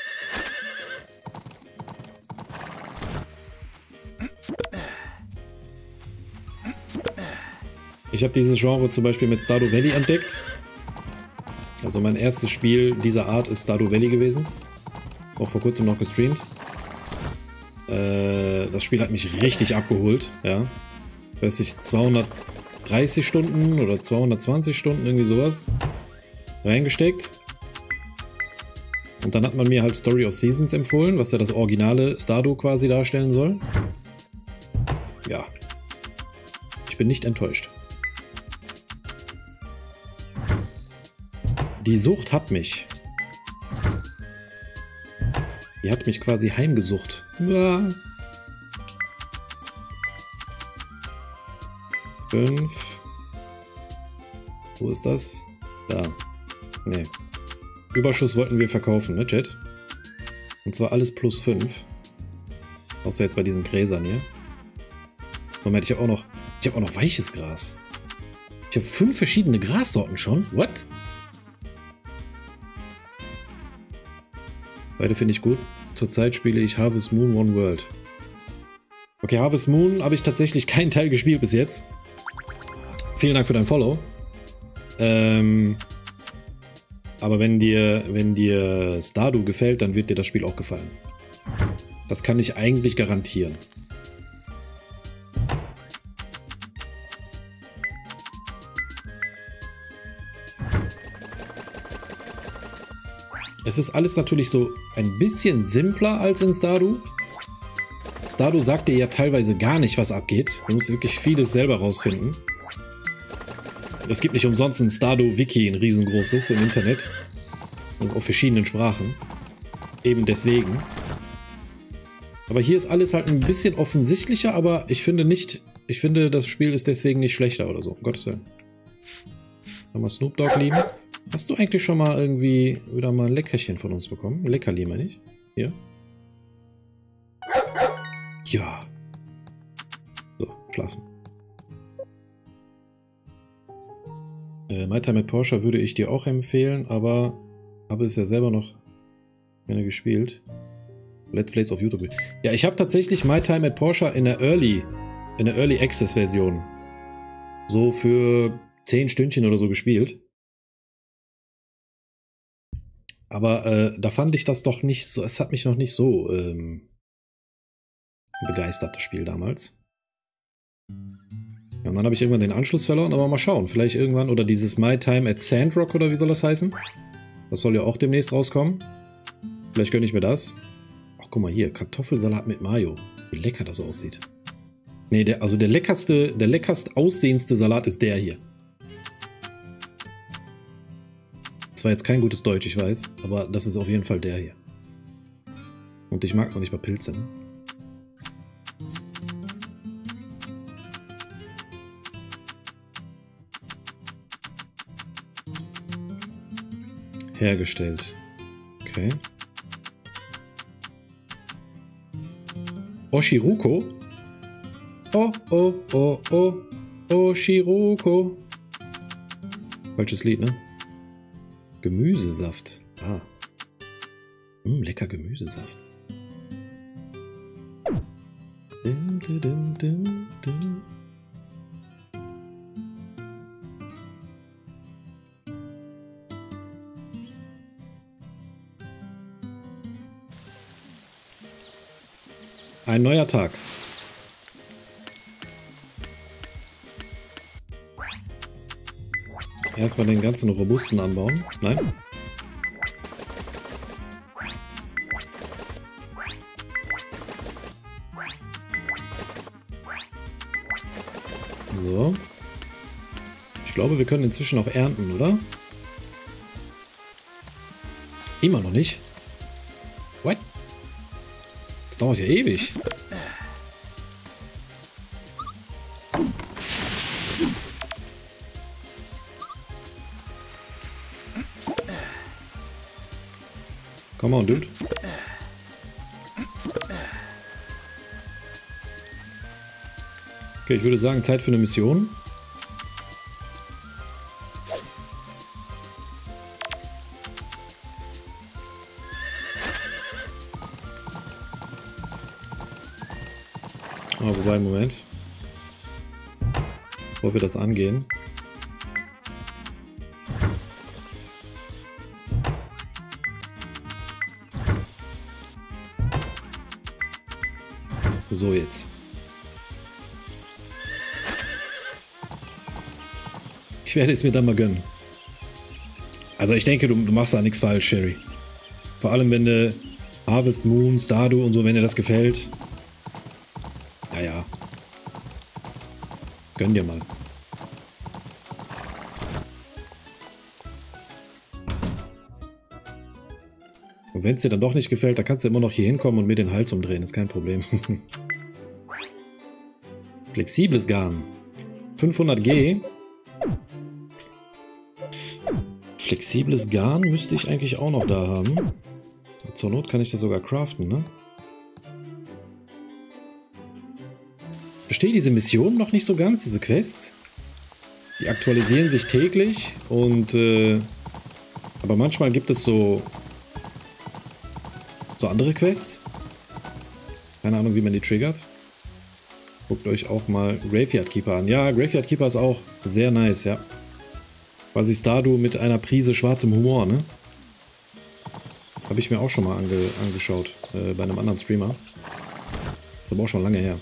Ich habe dieses Genre zum Beispiel mit Stardew Valley entdeckt. Also mein erstes Spiel dieser Art ist Stardew Valley gewesen. Auch vor kurzem noch gestreamt. Äh, das Spiel hat mich richtig abgeholt. Ja. Weiß ich, zweihundertdreißig Stunden oder zweihundertzwanzig Stunden, irgendwie sowas, reingesteckt. Und dann hat man mir halt Story of Seasons empfohlen, was ja das originale Stardew quasi darstellen soll. Ja. Ich bin nicht enttäuscht. Die Sucht hat mich. Die hat mich quasi heimgesucht. Ja. Fünf. Wo ist das? Da. Nee. Überschuss wollten wir verkaufen, ne, Chat? Und zwar alles plus fünf. Außer jetzt bei diesen Gräsern hier. Moment, ich habe auch noch. Ich habe auch noch weiches Gras. Ich habe fünf verschiedene Grassorten schon. What? Beide finde ich gut. Zurzeit spiele ich Harvest Moon One World. Okay, Harvest Moon habe ich tatsächlich keinen Teil gespielt bis jetzt. Vielen Dank für dein Follow. Ähm, aber wenn dir, wenn dir Stardew gefällt, dann wird dir das Spiel auch gefallen. Das kann ich eigentlich garantieren. Es ist alles natürlich so ein bisschen simpler als in Stardew. Stardew sagt dir ja teilweise gar nicht, was abgeht. Du musst wirklich vieles selber rausfinden. Es gibt nicht umsonst ein Stardew-Wiki, ein riesengroßes im Internet. Und auf verschiedenen Sprachen. Eben deswegen. Aber hier ist alles halt ein bisschen offensichtlicher, aber ich finde nicht, ich finde, das Spiel ist deswegen nicht schlechter oder so. Um Gottes Willen. Haben wir Snoop Dogg lieben. Hast du eigentlich schon mal irgendwie wieder mal ein Leckerchen von uns bekommen? Ein Leckerli, meine ich. Hier. Ja. So, schlafen. Äh, My Time at Porsche würde ich dir auch empfehlen, aber habe es ja selber noch gerne gespielt. Let's Plays auf YouTube. Ja, ich habe tatsächlich My Time at Porsche in der Early, in der Early Access Version so für zehn Stündchen oder so gespielt. Aber äh, da fand ich das doch nicht so, es hat mich noch nicht so ähm, begeistert, das Spiel damals. Ja, und dann habe ich irgendwann den Anschluss verloren, aber mal schauen, vielleicht irgendwann, oder dieses My Time at Sandrock, oder wie soll das heißen? Das soll ja auch demnächst rauskommen. Vielleicht gönne ich mir das. Ach, guck mal hier, Kartoffelsalat mit Mayo. Wie lecker das aussieht. Nee, der, also der leckerste, der leckerst aussehendste Salat ist der hier. Das war jetzt kein gutes Deutsch, ich weiß, aber das ist auf jeden Fall der hier. Und ich mag noch nicht mal Pilze, ne? Hergestellt. Okay. Oshiruko? Oh, oh, oh, oh. Oshiruko. Falsches Lied, ne? Gemüsesaft. Ah. Mm, lecker Gemüsesaft. Dum, dum, dum, dum. Ein neuer Tag. Erstmal den ganzen robusten anbauen. Nein. So. Ich glaube, wir können inzwischen auch ernten, oder? Immer noch nicht. What? Das dauert ja ewig. Come on, dude. Okay, ich würde sagen, Zeit für eine Mission. Ah, wobei, Moment. Bevor wir das angehen. So, jetzt. Ich werde es mir dann mal gönnen. Also ich denke, du, du machst da nichts falsch, Sherry. Vor allem, wenn du Harvest Moon, Stardew und so, wenn dir das gefällt. Naja. Gönn dir mal. Und wenn es dir dann doch nicht gefällt, dann kannst du immer noch hier hinkommen und mir den Hals umdrehen. Ist kein Problem. Flexibles Garn. fünfhundert G. Flexibles Garn müsste ich eigentlich auch noch da haben. Zur Not kann ich das sogar craften, ne? Verstehe diese Mission noch nicht so ganz, diese Quests. Die aktualisieren sich täglich und äh, aber manchmal gibt es so so andere Quests. Keine Ahnung, wie man die triggert. Guckt euch auch mal Graveyard Keeper an. Ja, Graveyard Keeper ist auch sehr nice, ja. Quasi Stardew mit einer Prise schwarzem Humor, ne? Habe ich mir auch schon mal ange angeschaut, äh, bei einem anderen Streamer. Ist aber auch schon lange her.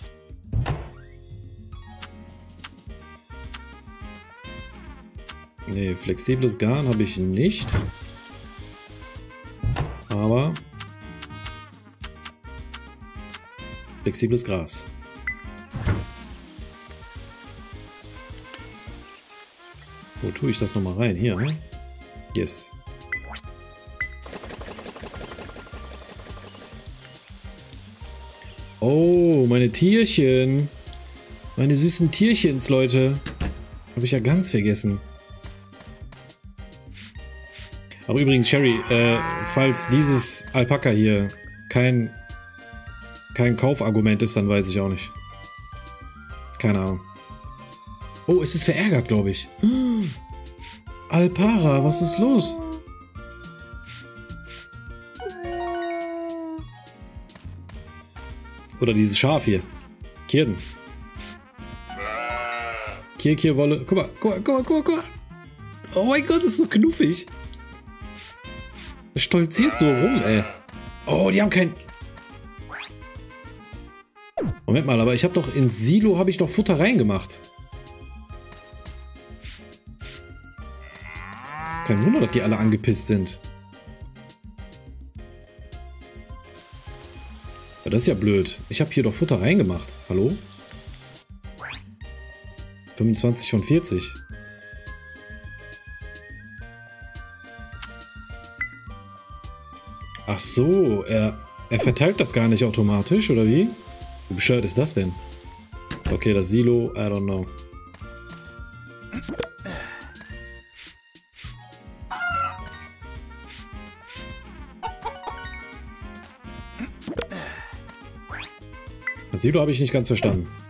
Ne, flexibles Garn habe ich nicht. Aber flexibles Gras. Wo tue ich das nochmal rein? Hier, ne? Yes. Oh, meine Tierchen. Meine süßen Tierchens, Leute. Habe ich ja ganz vergessen. Aber übrigens, Sherry, äh, falls dieses Alpaka hier kein, kein Kaufargument ist, dann weiß ich auch nicht. Keine Ahnung. Oh, es ist verärgert, glaube ich. Alpara, was ist los? Oder dieses Schaf hier. Kirden. Kirkirwolle. Guck mal, guck mal, guck mal, guck mal, guck mal. Oh mein Gott, das ist so knuffig. Es stolziert so rum, ey. Oh, die haben kein... Moment mal, aber ich habe doch ins Silo habe ich doch Futter reingemacht. Kein Wunder, dass die alle angepisst sind. Ja, das ist ja blöd. Ich habe hier doch Futter reingemacht. Hallo? fünfundzwanzig von vierzig. Ach so, er, er verteilt das gar nicht automatisch, oder wie? Wie bescheuert ist das denn? Okay, das Silo, I don't know. Das Silo habe ich nicht ganz verstanden.